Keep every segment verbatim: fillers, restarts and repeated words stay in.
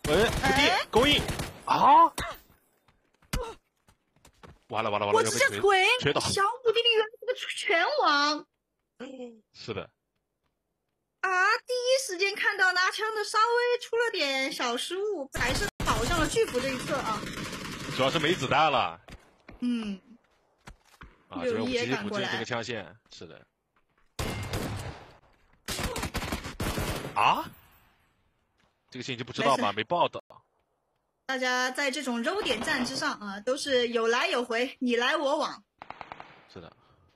哎，不地勾引啊！完了完了完了！ 我直接锤， 锤倒！ 小虎弟弟原来是个拳王。 是的。 啊！第一时间看到拿枪的稍微出了点小失误，还是跑向了巨幅这一侧啊。 主要是没子弹了。 嗯。 啊，这边武器补进这个枪线，是的。啊？这个信息不知道吧？没报道。 大家在这种肉点战之上啊，都是有来有回，你来我往。 是的。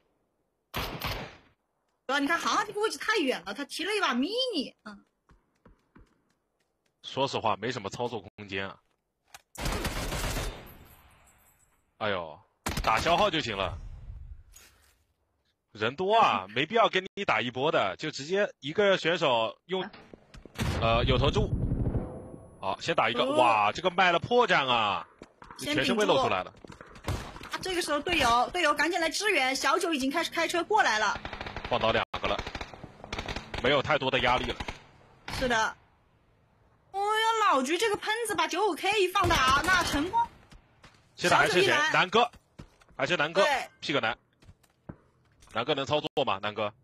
主要你看航航这个位置太远了，他提了一把 mini， 嗯。 说实话，没什么操作空间啊。哎呦，打消耗就行了。人多啊，没必要跟你打一波的，就直接一个选手用，呃，有投注。好，先打一个，哦、哇，这个卖了破绽啊，全身位露出来了。 啊，这个时候队友队友赶紧来支援，小九已经开始开车过来了。 放倒两个了，没有太多的压力了。 是的。哦呀，老菊这个喷子把九五 K 一放大，那成功。 现在还是谁？南哥，还是南哥 ，P 个南。南哥能操作吗？南哥，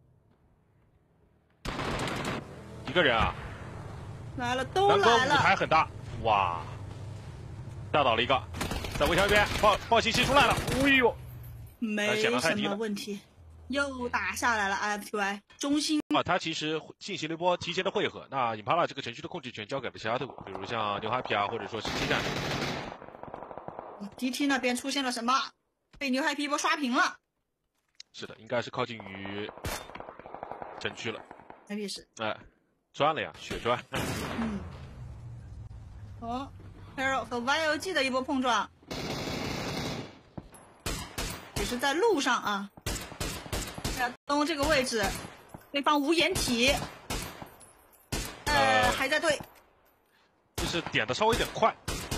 一个人啊。 来了，都来了。 南哥舞台很大，哇！打倒了一个，在围墙边爆爆信息出来了，哎呦， 没什么问题。又打下来了 F T Y 中心啊，他其实进行了一波提前的汇合。那 Impala 这个程序的控制权交给了其他队伍，比如像牛 Happy 啊，或者说是七战。 D T 那边出现了什么？被牛 Happy 一波刷屏了。 是的，应该是靠近于城区了。 那必是。 哎，钻了呀，血钻。 嗯。哦 ，Hero 和 Y O G 的一波碰撞，也是在路上啊。东这个位置，对方无掩体，呃，呃还在对， 就是点的稍微有点快，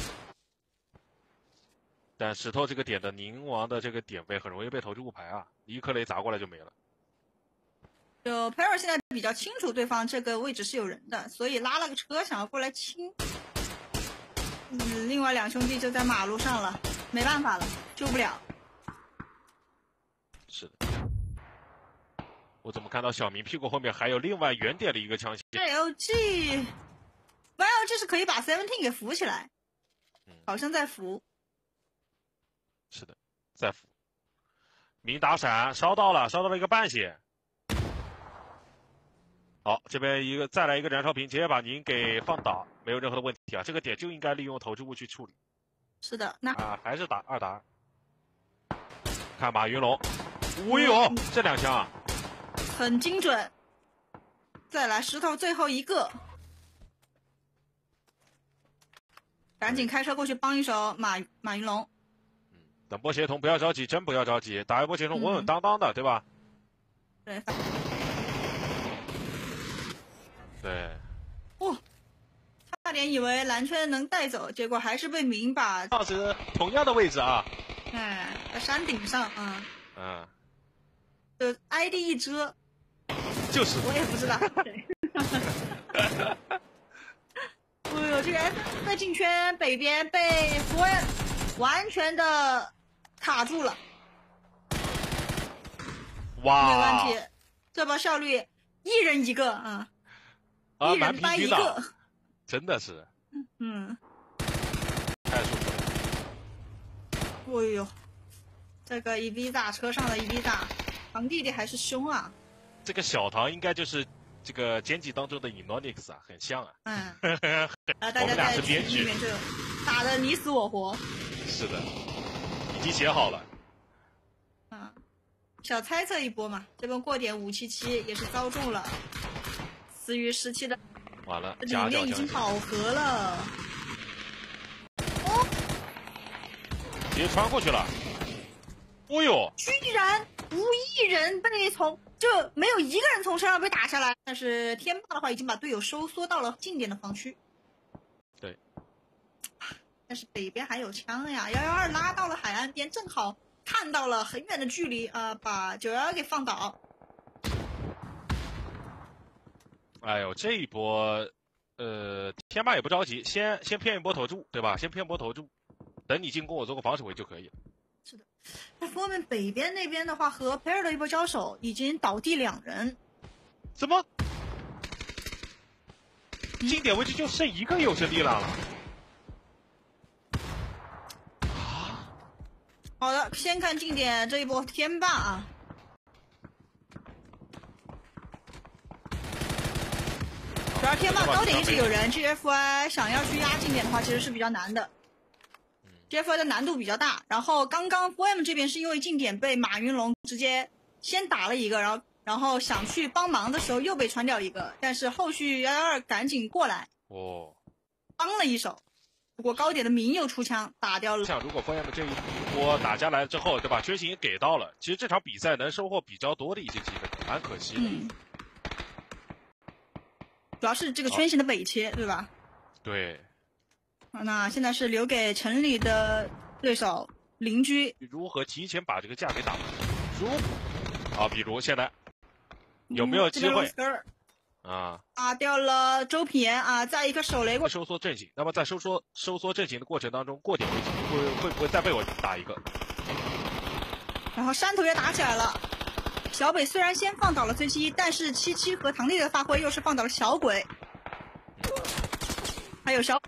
但石头这个点的宁王的这个点位很容易被投掷物牌啊，一颗雷砸过来就没了。 就 Pero 现在比较清楚对方这个位置是有人的，所以拉了个车想要过来清。嗯，另外两兄弟就在马路上了，没办法了，救不了。 是的。我怎么看到小明屁股后面还有另外远点的一个枪械 ？L G，Y O G 是可以把 Seventeen 给扶起来，嗯、好像在扶。 是的，在扶。明打闪烧到了，烧到了一个半血。好，这边一个再来一个燃烧瓶，直接把您给放倒，没有任何的问题啊。这个点就应该利用投掷物去处理。 是的，那啊还是打二打二。看马云龙，哎呦，这两枪啊！ 很精准，再来石头最后一个，赶紧开车过去帮一手马马云龙。 嗯，等波协同不要着急，真不要着急，打一波协同稳稳当当的，嗯、对吧？ 对。 对。 哦，差点以为蓝圈能带走，结果还是被明把。 当时同样的位置啊。 哎，在山顶上啊。 嗯。 就 I D 一遮。 就是， 我也不知道。哎呦，这个 F 在禁圈北边被福恩完全的卡住了。 哇， 没问题，这波效率一人一个啊， 啊一人掰一个， 真的是， 嗯， 太舒服了。哎呦，这个 E V 大车上的 E V 大，堂弟弟还是凶啊。 这个小唐应该就是这个监辑当中的 Enonix 啊，很像啊。 嗯。啊，大家在群里面就打得你死我活。 是的，已经写好了。 嗯，小猜测一波嘛，这边过点五七七也是遭中了，死于十七的。 完了， 里面已经饱和了。哦， 直接穿过去了。哦呦！ 居然无一人被从。就没有一个人从车上被打下来，但是天霸的话已经把队友收缩到了近点的防区。 对， 但是北边还有枪呀，幺幺二拉到了海岸边，正好看到了很远的距离啊、呃，把九幺幺给放倒。 哎呦，这一波呃，天霸也不着急，先先骗一波投注，对吧？先骗波投注，等你进攻，我做个防守位就可以了。 是的，那后面北边那边的话，和 pair 的一波交手已经倒地两人。 怎么？经典位置就剩一个有生力量了。啊！ 好的，先看经典这一波天霸啊。主要天霸高点一直有人 ，G F Y 想要去压经典的话，其实是比较难的。G F Y 的难度比较大，然后刚刚 F M 这边是因为经典被马云龙直接先打了一个，然后然后想去帮忙的时候又被穿掉一个，但是后续幺幺二赶紧过来哦， 帮了一手，不过高点的明又出枪打掉了。 像如果 F M 这一波打下来之后，对吧？缺形也给到了，其实这场比赛能收获比较多的一些积分，蛮可惜的。 嗯，主要是这个圈形的北切，对吧？ 对。 那现在是留给城里的对手邻居如何提前把这个架给打完？如啊，比如现在有没有机会、 嗯、 啊？ 打掉了周品言啊，在一个手雷过收缩阵型。那么在收缩收缩阵型的过程当中，过点位置会会不会再被我打一个？ 然后山头也打起来了。小北虽然先放倒了崔七，但是七七和唐丽的发挥又是放倒了小鬼，还有小。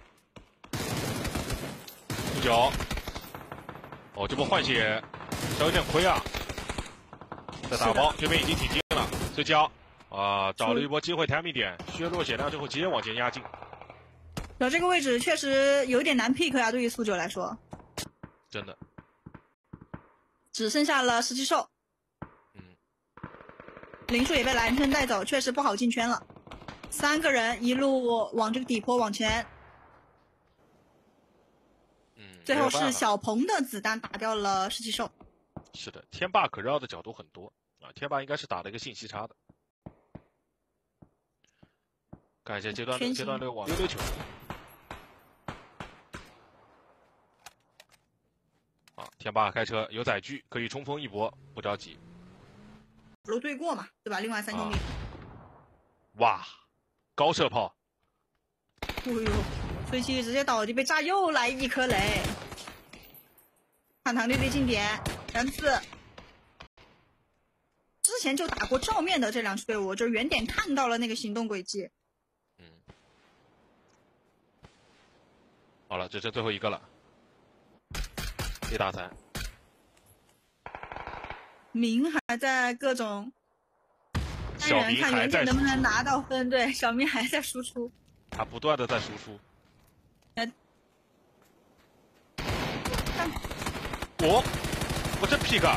有，哦，这波换血稍有点亏啊。在打包这边已经挺近了，追焦啊，找了一波机会 timing 点，削弱血量之后直接往前压进。 找这个位置确实有点难 pick 啊，对于苏九来说。 真的。 只剩下了十七兽。 嗯。 林树也被蓝圈带走，确实不好进圈了。三个人一路往这个底坡往前。最后是小鹏的子弹打掉了十七兽。 是的，天霸可绕的角度很多啊，天霸应该是打了一个信息差的。看一下阶段六，阶段六往溜溜球。啊，天霸开车有载具，可以冲锋一波，不着急。 路对过嘛，对吧？另外三兄弟。 啊、哇，高射炮。 哎呦！崔七直接倒地被炸，又来一颗雷。看唐队队近点，然次。之前就打过照面的这两支队伍，就远点看到了那个行动轨迹。 嗯。好了，这是最后一个了。一打三。 明还在各种。 小明看远点能不能拿到分？对，小明还在输出。 他不断的在输出。我、哦，我这 pick，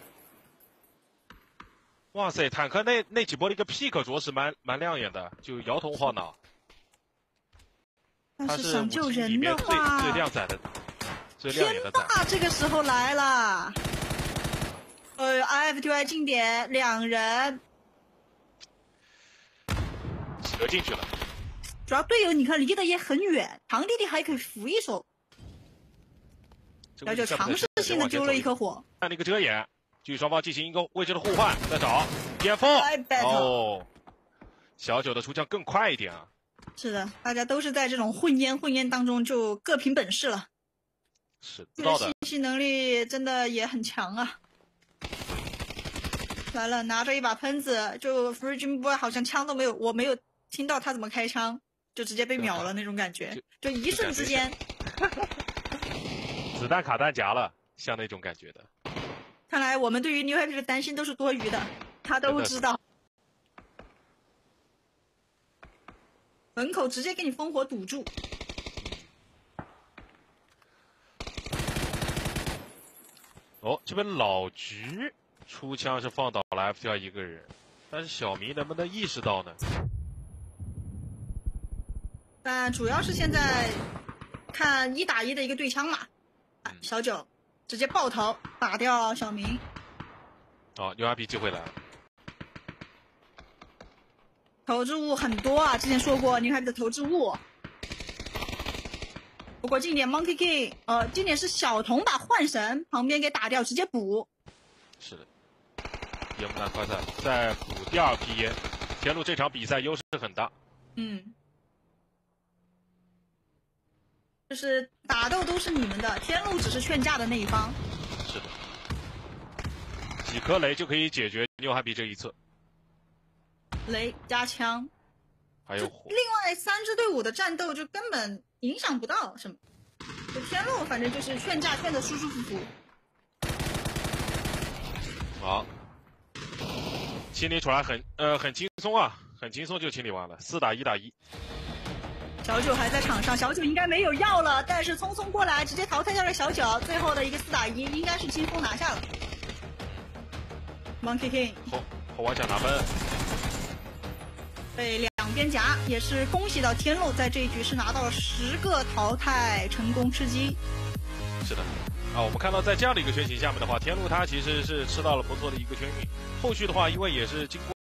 哇塞，坦克那那几波的一个 pick 着实蛮蛮亮眼的，就摇头晃脑。 但是想救人的话， 最最靓仔的，最亮眼的仔。 天霸这个时候来了，呃 ，I F T Y 近点两人， 折进去了。 主要队友你看离得也很远，唐弟弟还可以扶一手。然后就尝试性的丢了一颗火， 看那个遮掩，继续双方进行一个位置的互换，再找点锋。哦，小九的出枪更快一点啊。 是的，大家都是在这种混烟混烟当中就各凭本事了。 是，知道的。 信息能力真的也很强啊。来了，拿着一把喷子，就 Free Boy 好像枪都没有，我没有听到他怎么开枪，就直接被秒了那种感觉，就一瞬之间。 子弹卡弹夹了，像那种感觉的。 看来我们对于 New Happy 的担心都是多余的，他都知道。门口直接给你烽火堵住。 哦，这边老菊出枪是放倒了 F T R 一个人，但是小明能不能意识到呢？ 但主要是现在看一打一的一个对枪嘛。小九直接爆头打掉小明。 哦 ，U R B 机会来了。 投掷物很多啊，之前说过女孩子的投掷物。不过经典 Monkey King， 呃，经典是小童把幻神旁边给打掉，直接补。 是的，烟幕弹快赛再补第二批烟，天路这场比赛优势很大。 嗯。 就是打斗都是你们的，天路只是劝架的那一方。 是的，几颗雷就可以解决牛汉比这一侧。 雷加枪， 还有火。 另外三支队伍的战斗就根本影响不到什么。就天路反正就是劝架劝的舒舒服服。 好，清理出来很呃很轻松啊，很轻松就清理完了，四打一打一。 小九还在场上，小九应该没有药了，但是匆匆过来直接淘汰掉了小九，最后的一个四打一应该是轻松拿下了。Monkey King 后后往想拿分， 被两边夹，也是恭喜到天路在这一局是拿到了十个淘汰成功吃鸡。 是的，啊，我们看到在这样的一个圈型下面的话，天路他其实是吃到了不错的一个圈运，后续的话因为也是经过。